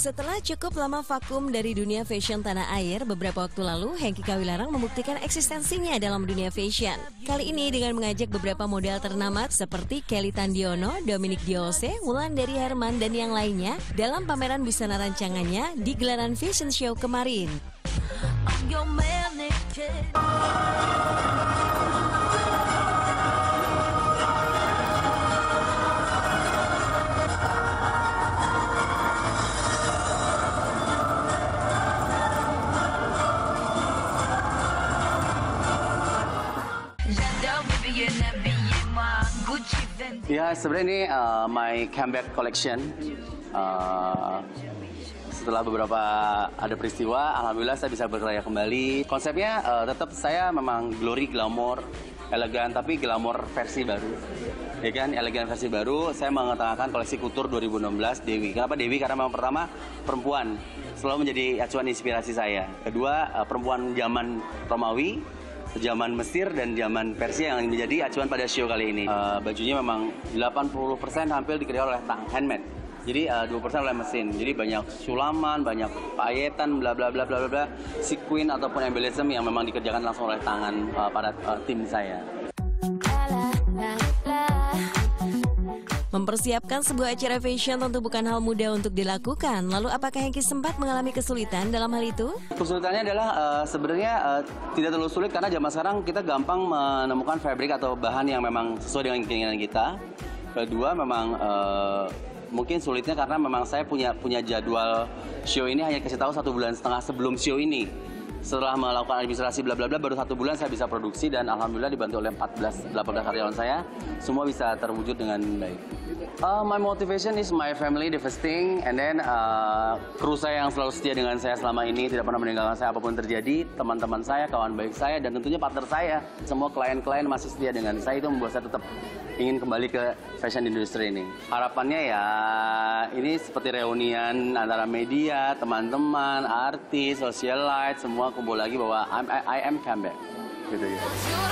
Setelah cukup lama vakum dari dunia fashion tanah air, beberapa waktu lalu Hengky Kawilarang membuktikan eksistensinya dalam dunia fashion. Kali ini dengan mengajak beberapa model ternama seperti Kelly Tandiono, Dominic Diose, Wulandari Herman, dan yang lainnya dalam pameran busana rancangannya di gelaran fashion show kemarin. Ya, sebenarnya ini my comeback collection. Setelah beberapa ada peristiwa, alhamdulillah saya bisa berkarya kembali. Konsepnya tetap saya memang glory, glamour, elegan, tapi glamour versi baru. Ya kan, elegan versi baru. Saya mengetengahkan koleksi Couture 2016 Dewi. Kenapa Dewi? Karena memang pertama perempuan selalu menjadi acuan inspirasi saya. Kedua, perempuan zaman Romawi, zaman Mesir, dan zaman Persia yang menjadi acuan pada show kali ini. Bajunya memang 80% hampir dikreasi oleh handmade. Jadi 2% oleh mesin. Jadi banyak sulaman, banyak payetan, bla bla bla bla bla, sequin ataupun embellism yang memang dikerjakan langsung oleh tangan para tim saya. Mempersiapkan sebuah acara fashion tentu bukan hal mudah untuk dilakukan. Lalu apakah Hengky sempat mengalami kesulitan dalam hal itu? Kesulitannya adalah sebenarnya tidak terlalu sulit karena zaman sekarang kita gampang menemukan fabric atau bahan yang memang sesuai dengan keinginan kita. Kedua, memang mungkin sulitnya karena memang saya punya jadwal show ini hanya kasih tahu 1,5 bulan sebelum show ini. Setelah melakukan administrasi bla bla bla, baru 1 bulan saya bisa produksi, dan alhamdulillah dibantu oleh 18 karyawan saya, semua bisa terwujud dengan baik. My motivation is my family, the first thing, and then kru saya yang selalu setia dengan saya selama ini, tidak pernah meninggalkan saya apapun terjadi, teman-teman saya, kawan baik saya, dan tentunya partner saya. Semua klien-klien masih setia dengan saya, itu membuat saya tetap ingin kembali ke fashion industry ini. Harapannya ya ini seperti reunian antara media, teman-teman, artis, socialite, semua kumpul lagi bahwa I am comeback. Gitu ya.